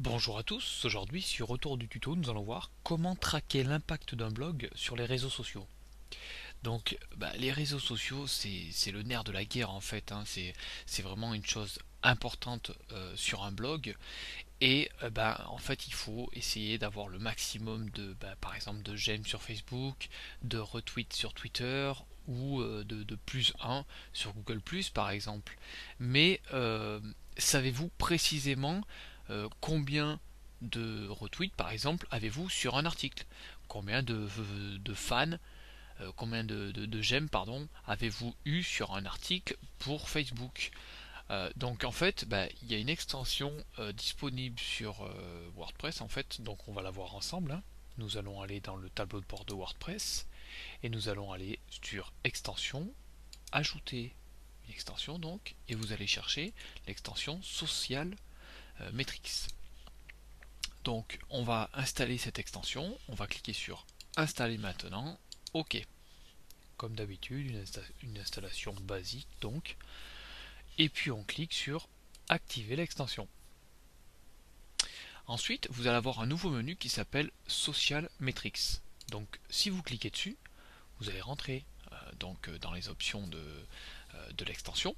Bonjour à tous, aujourd'hui sur Retour du tuto, nous allons voir comment traquer l'impact d'un blog sur les réseaux sociaux. Donc les réseaux sociaux c'est le nerf de la guerre en fait, hein. C'est vraiment une chose importante sur un blog et en fait il faut essayer d'avoir le maximum de par exemple de j'aime sur Facebook, de retweets sur Twitter ou de plus un sur Google Plus par exemple. Mais savez-vous précisément combien de retweets par exemple avez-vous sur un article? Combien de fans, combien de j'aime pardon avez-vous eu sur un article pour Facebook? Donc en fait, il y a une extension disponible sur WordPress en fait, donc on va la voir ensemble, hein. Nous allons aller dans le tableau de bord de WordPress et nous allons aller sur extension, ajouter une extension donc, et vous allez chercher l'extension Social Metrics. Donc on va installer cette extension, on va cliquer sur installer maintenant, ok. Comme d'habitude, une installation basique donc, et puis on clique sur activer l'extension. Ensuite, vous allez avoir un nouveau menu qui s'appelle Social Metrics. Donc, si vous cliquez dessus, vous allez rentrer dans les options de l'extension.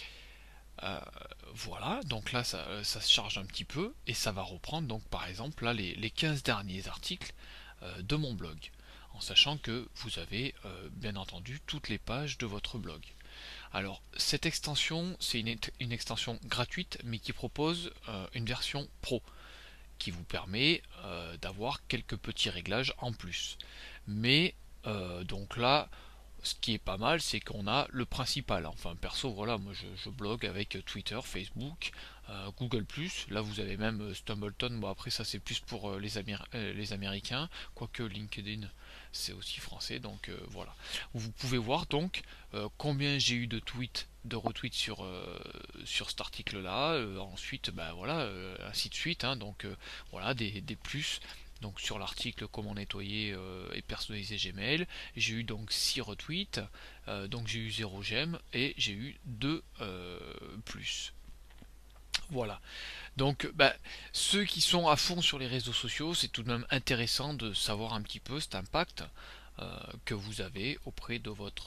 Voilà, donc là ça se charge un petit peu et ça va reprendre donc par exemple là les 15 derniers articles de mon blog, en sachant que vous avez bien entendu toutes les pages de votre blog. Alors cette extension c'est une extension gratuite mais qui propose une version pro qui vous permet d'avoir quelques petits réglages en plus. Mais donc là, ce qui est pas mal, c'est qu'on a le principal. Enfin, perso, voilà, moi je blogue avec Twitter, Facebook, Google+. Là, vous avez même Stumbleton. Bon, après, ça c'est plus pour les Américains, quoique LinkedIn c'est aussi français. Donc voilà. Vous pouvez voir donc combien j'ai eu de tweets, de retweets sur cet article-là. Ensuite, voilà, ainsi de suite, hein. Donc voilà, des plus. Donc sur l'article comment nettoyer et personnaliser Gmail, j'ai eu donc 6 retweets, donc j'ai eu 0 j'aime et j'ai eu 2 plus. Voilà. Donc ceux qui sont à fond sur les réseaux sociaux, c'est tout de même intéressant de savoir un petit peu cet impact que vous avez auprès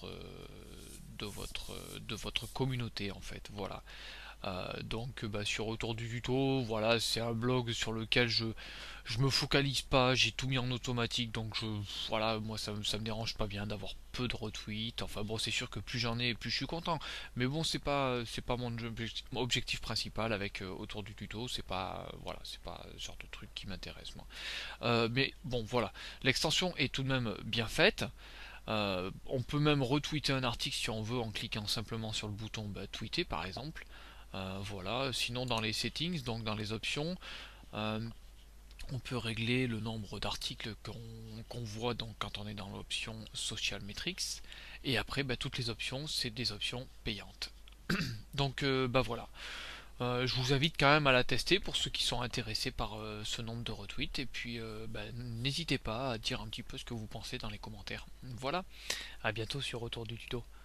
de votre communauté en fait. Voilà. Donc sur Retour du tuto, voilà, c'est un blog sur lequel je me focalise pas, j'ai tout mis en automatique, donc voilà, moi ça me dérange pas bien d'avoir peu de retweets. Enfin bon, c'est sûr que plus j'en ai, plus je suis content. Mais bon, c'est pas mon objectif principal avec Autour du tuto, c'est pas voilà, c'est pas ce genre de truc qui m'intéresse moi. Mais bon, voilà, l'extension est tout de même bien faite. On peut même retweeter un article si on veut en cliquant simplement sur le bouton tweeter par exemple. Voilà, sinon dans les settings, donc dans les options, euh, on peut régler le nombre d'articles qu'on voit donc quand on est dans l'option Social Metrics. Et après, toutes les options, c'est des options payantes. Donc voilà. Je vous invite quand même à la tester pour ceux qui sont intéressés par ce nombre de retweets. Et puis n'hésitez pas à dire un petit peu ce que vous pensez dans les commentaires. Voilà, à bientôt sur Retour du tuto.